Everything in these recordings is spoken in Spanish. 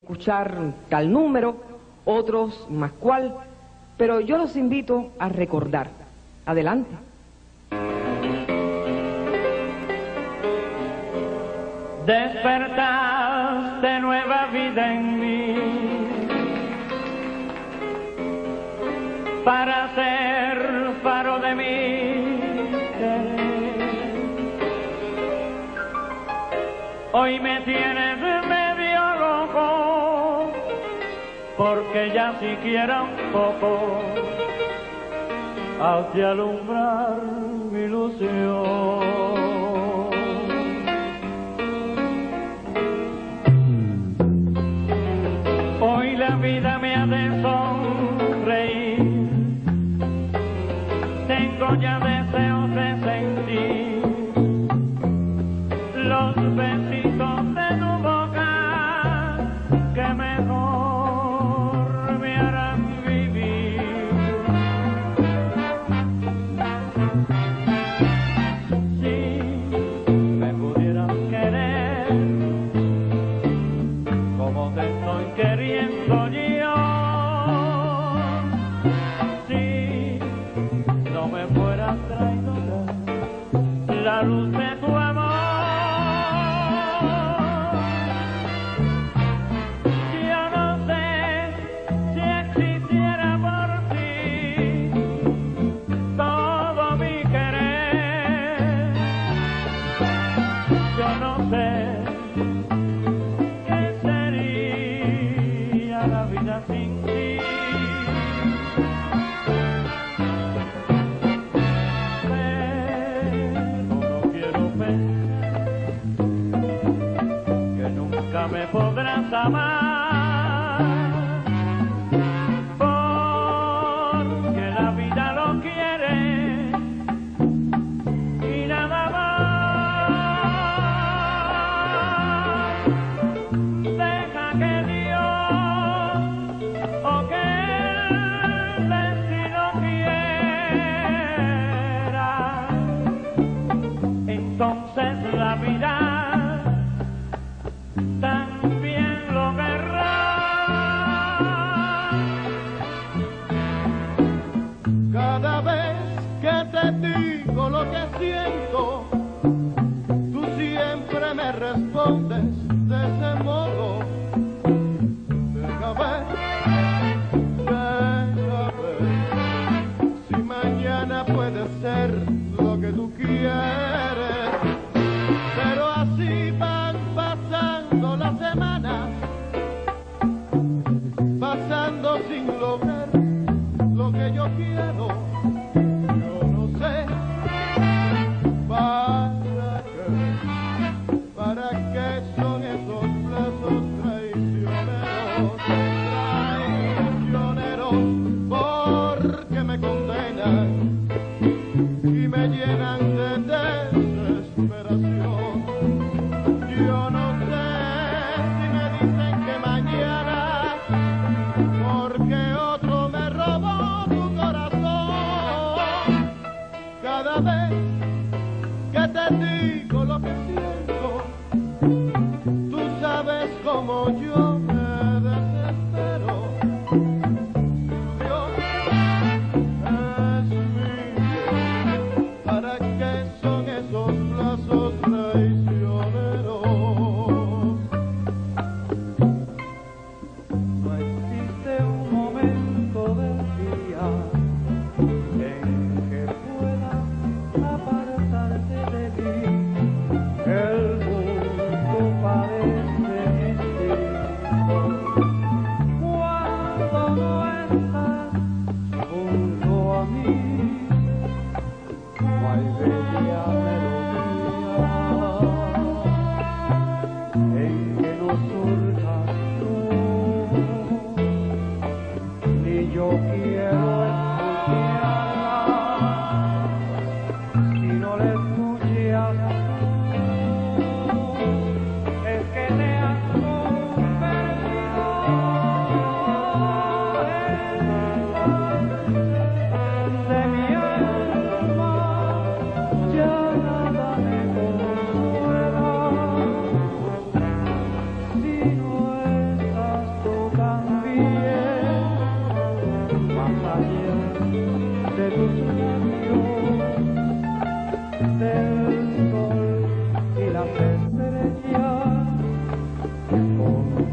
escuchar tal número, otros más cual, pero yo los invito a recordar. Adelante. Despertaste nueva vida en mí para ser faro de mi querer. Hoy me tienes medio loco porque ya siquiera un poco has de alumbrar mi ilusión. Hoy la vida me hace sonreír, tengo ya deseos de sentir los besitos de tu boca que mejor me harán vivir.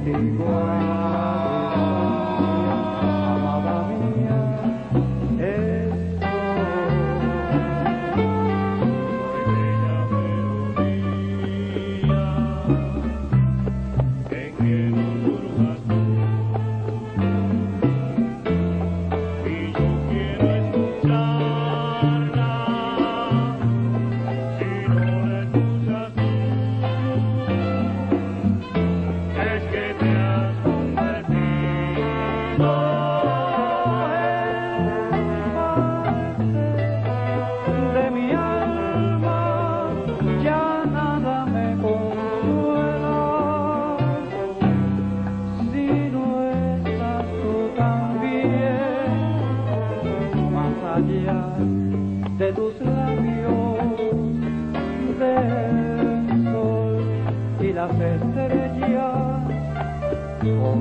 contigo a la distancia, amada mía, de tus labios, del sol y las estrellas,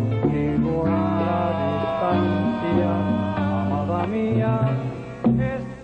contigo a la distancia, amada mía,